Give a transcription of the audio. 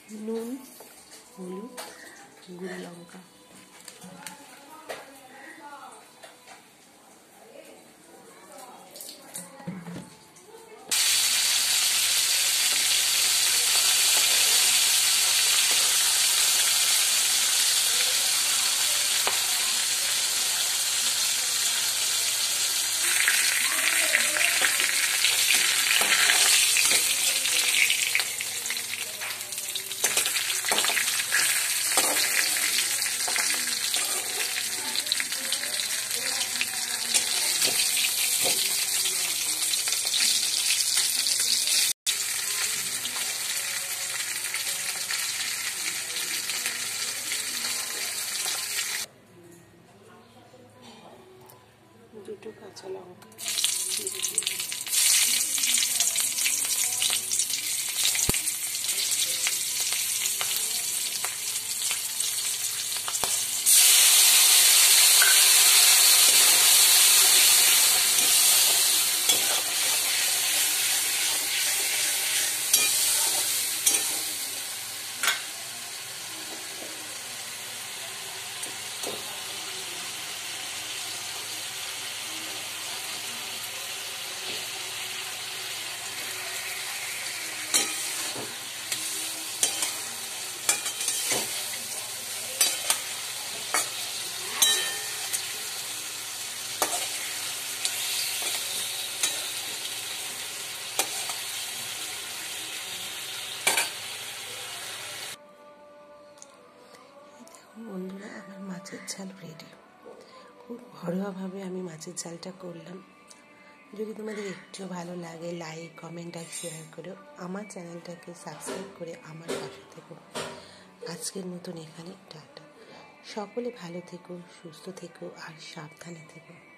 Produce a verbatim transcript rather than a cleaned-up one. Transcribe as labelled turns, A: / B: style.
A: নুন, হলুদ, গুঁড়ো লঙ্কা। দুটো কাঁচা লঙ্কা চিড়ে দিয়ে দিই। বন্ধুরা, আমার মাছের ঝাল রেডি। খুব ঘরোয়াভাবে আমি মাছের ঝালটা করলাম। যদি তোমাদের একটু ভালো লাগে, লাইক, কমেন্ট আর শেয়ার করো। আমার চ্যানেলটাকে সাবস্ক্রাইব করে আমার পাশে থেকো। আজকের মতন এখানে টাটা। সকলে ভালো থেকো, সুস্থ থেকো আর সাবধানে থেকো।